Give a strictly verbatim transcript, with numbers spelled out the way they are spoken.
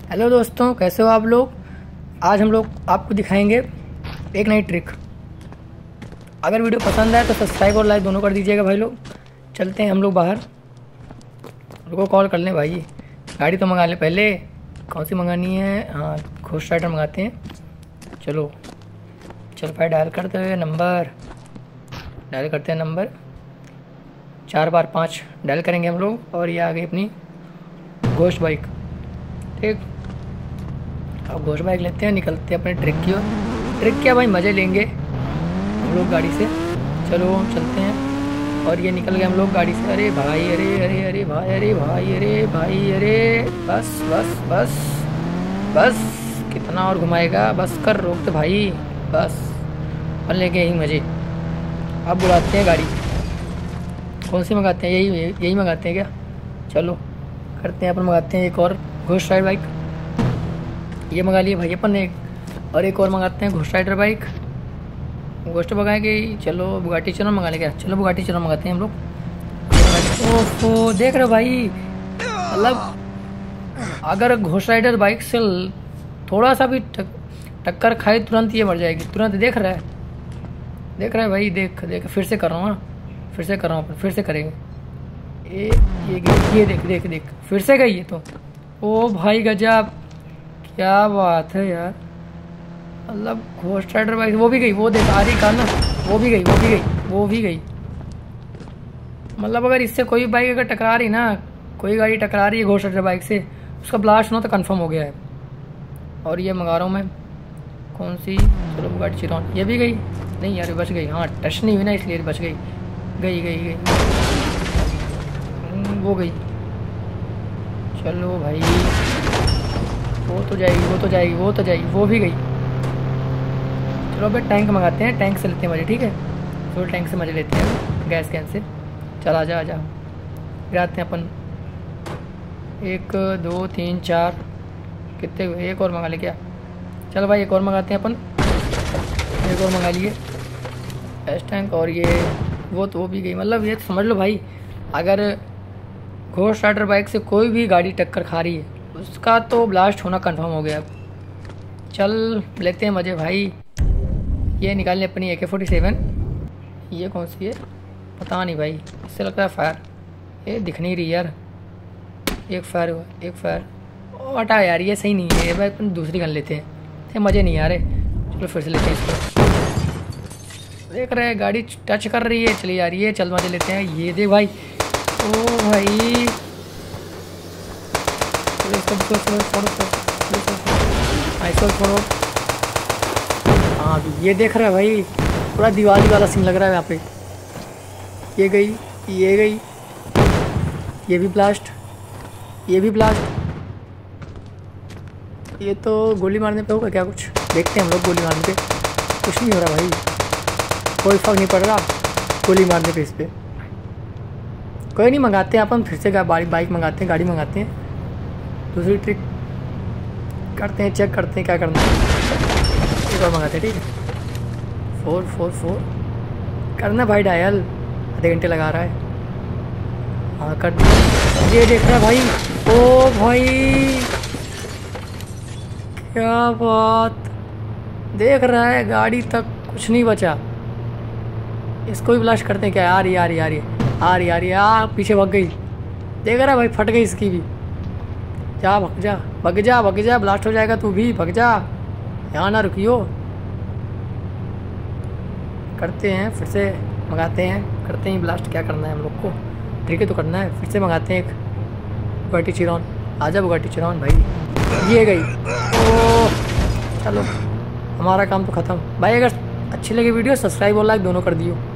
Hello दोस्तों, कैसे हो आप लोग। आज हम लोग आपको दिखाएंगे एक नई ट्रिक। अगर वीडियो पसंद आए तो सब्सक्राइब और लाइक दोनों कर दीजिएगा भाई लोग। चलते हैं हम लोग बाहर। रुको कॉल कर लें भाई, गाड़ी तो मंगा लें पहले। कौन सी मंगानी है? हाँ, घोस्ट राइडर मंगाते हैं। चलो चल भाई, डायल करते हुए नंबर डायल करते हैं। नंबर चार बार पाँच डायल करेंगे हम लोग। और ये आ गई अपनी घोस्ट बाइक। ठीक, अब घोस्ट बाइक लेते हैं, निकलते हैं अपने ट्रिक की ओर। ट्रिक क्या भाई, मज़े लेंगे हम लोग गाड़ी से। चलो हम चलते हैं। और ये निकल गए हम लोग गाड़ी से। अरे भाई, अरे अरे अरे भाई, अरे भाई, अरे भाई, अरे बस बस बस बस, कितना और घुमाएगा, बस कर, रोक दे भाई, बस अपन लेंगे यही मज़े। अब बुलाते हैं गाड़ी, कौन सी मंगाते हैं? यही यही मंगाते हैं क्या? चलो करते हैं, अपन मंगाते हैं एक और घोस्ट राइडर बाइक। ये मंगा लिए भाई अपन ने एक, और एक और मंगाते हैं घोस्ट राइडर बाइक। घोस्ट मंगाएंगे। चलो बुगाटी चिरॉन मंगा लेंगे। चलो बुगाटी चिरॉन मंगाते हैं हम लोग। ओहो, देख रहे हो भाई, मतलब अगर घोस्ट राइडर बाइक से थोड़ा सा भी टक्कर खाए तुरंत ये मर जाएगी, तुरंत। देख रहा है देख रहा है भाई, देख देख फिर से कर रहा हूँ ना, फिर से कर रहा हूँ, फिर से करेंगे। ये ये ये देख देख देख फिर से गई ये तो। ओ भाई गजब, क्या बात है यार, मतलब घोस्ट राइडर बाइक वो भी गई। वो देख आ रही कार ना, वो भी गई, वो भी गई, वो भी गई। मतलब अगर इससे कोई बाइक अगर टकरा रही ना, कोई गाड़ी टकरा रही है घोस्ट राइडर बाइक से, उसका ब्लास्ट होना तो कंफर्म हो गया है। और ये मंगा रहा हूँ मैं, कौन सी? चलो बुगाटी चिरॉन। ये भी गई नहीं यार, बच गई। हाँ, टच नहीं हुई ना, इसलिए बच गई। गई गई गई वो गई। चलो भाई, वो तो जाएगी, वो तो जाएगी, वो तो जाएगी, वो भी गई। चलो भाई टैंक मंगाते हैं, टैंक से लेते हैं मज़े। ठीक है, फुल टैंक से मज़े लेते हैं, गैस कैन से। चल आजा आजा, गिराते हैं अपन। एक दो तीन चार, कितने हुए? एक और मंगा ले क्या? चलो भाई एक और मंगाते हैं अपन, एक और मंगा लिए गैस टैंक। और ये वो तो वो भी गई। मतलब ये तो समझ लो भाई, अगर घोस्ट राइडर बाइक से कोई भी गाड़ी टक्कर खा रही है, उसका तो ब्लास्ट होना कंफर्म हो गया। चल लेते हैं मज़े भाई। ये निकाल लें अपनी ए के फोर्टी सेवन। ये कौन सी है पता नहीं भाई, इससे लगता है फायर। ये दिख नहीं रही यार। एक फायर हुआ, एक फायर। ओ हटा यार, ये सही नहीं है भाई, अपन दूसरी गन लेते हैं, ये मज़े नहीं आ रहे। चलो फिर से लेते हैं इसको। देख रहे हैं गाड़ी टच कर रही है, चली जा रही है। चल मज़े लेते हैं। ये देख भाई, ओ भाई, ऐसा छोड़ो। हाँ ये देख रहा है भाई, पूरा दिवाली वाला सीन लग रहा है यहाँ पे। ये गई, ये गई, ये भी ब्लास्ट, ये भी ब्लास्ट। ये तो गोली मारने पे होगा क्या कुछ? देखते हैं हम लोग। गोली मारने पे कुछ नहीं हो रहा भाई, कोई फर्क नहीं पड़ रहा गोली मारने पे इस पर। कोई नहीं, मंगाते हैं अपन फिर से बाइक बाइक मंगाते हैं, गाड़ी मंगाते हैं। दूसरी ट्रिक करते हैं, चेक करते हैं क्या करना है। एक और मंगाते हैं। ठीक है, फोर फोर फोर करना भाई डायल, आधे घंटे लगा रहा है। हाँ कर दिया। ये देख रहा है भाई, ओ भाई क्या बात, देख रहा है गाड़ी तक कुछ नहीं बचा। इसको भी ब्लास्ट करते हैं क्या? आ रही आ रही आ रही आ रही आ रही आ पीछे भग गई। देख रहा है भाई, फट गई इसकी भी। जा भग जा, भग जा, भग जा, ब्लास्ट हो जाएगा तू भी, भग जा, यहाँ ना रुकियो। करते हैं फिर से, मंगाते हैं, करते हैं ब्लास्ट। क्या करना है हम लोग को? ठीक है तो करना है। फिर से मंगाते हैं एक बुगाटी चिरॉन। आजा बुगाटी चिरॉन भाई। ये गई। ओ चलो, हमारा काम तो ख़त्म भाई। अगर अच्छी लगी वीडियो, सब्सक्राइब और लाइक दोनों कर दियो।